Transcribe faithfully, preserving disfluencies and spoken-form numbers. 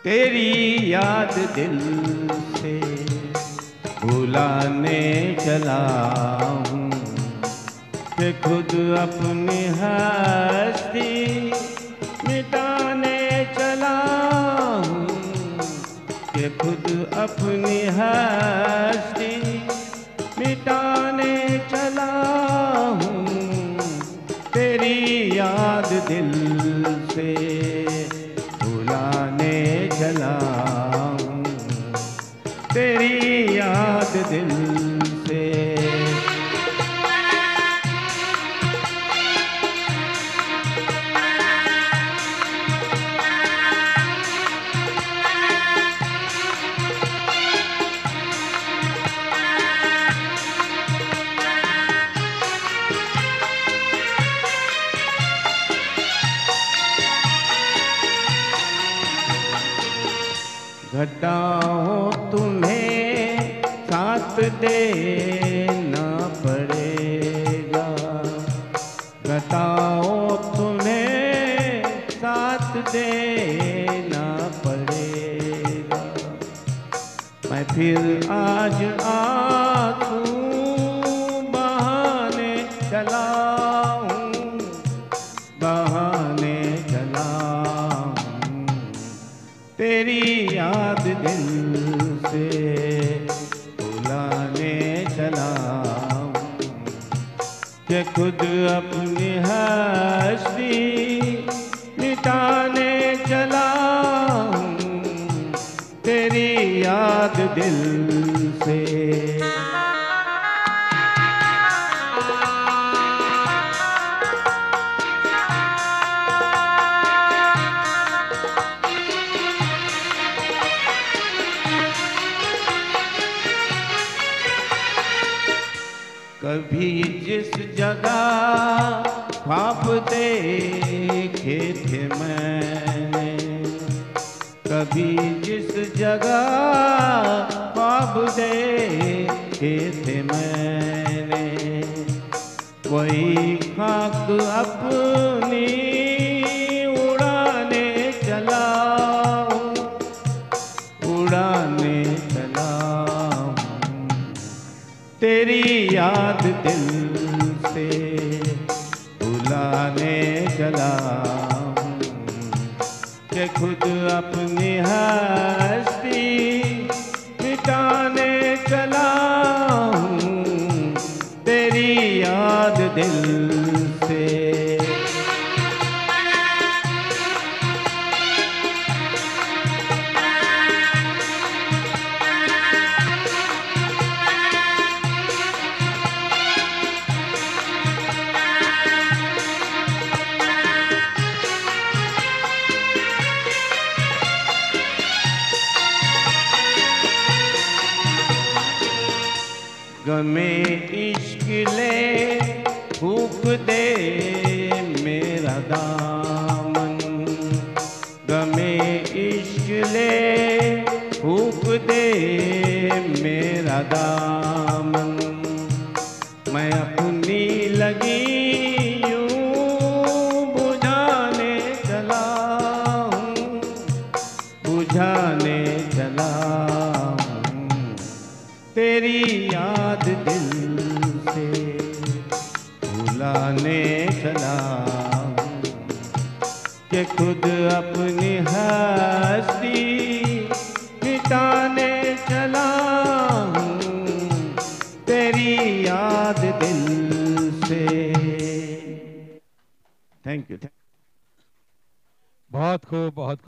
तेरी याद दिल से भुलाने चला हूँ कि खुद अपनी हस्ती मिटाने चला हूँ कि खुद अपनी हस्ती मिटाने चला हूँ। तेरी याद दिल से भुलाने चला हूँ, तेरी याद दिल से। घटाओ तुम्हें साथ देना पड़ेगा, घटाओ तुम्हें साथ देना पड़ेगा। मैं फिर आज आंसू बहाने चला हूँ, बहाने चला हूँ। तेरी याद दिल से भुलाने चला हूँ कि खुद अपनी हस्ती मिटाने चला हूँ। तेरी याद दिल से। कभी जिस जगह ख्वाब देखे थे मैंने, कभी जिस जगह ख्वाब देखे थे मैंने, वही खाक अपनी उड़ाने चला हूँ, उड़ाने चला हूँ। तेरी याद दिल से भुलाने चला हूँ कि खुद अपनी हस्ती मिटाने चला हूँ। तेरी याद दिल से। गमे इश्क ले फूंक दे मेरा दामन, गमे इश्क ले फूंक दे मेरा दामन। मैं अपनी लगी यूं बुझाने चला हूँ, बुझाने चला हूँ। तेरी याद दिल से भुलाने चला हूँ कि खुद अपनी हस्ती मिटाने चला हूँ। तेरी याद दिल से। Thank you. बहुत खूब, बहुत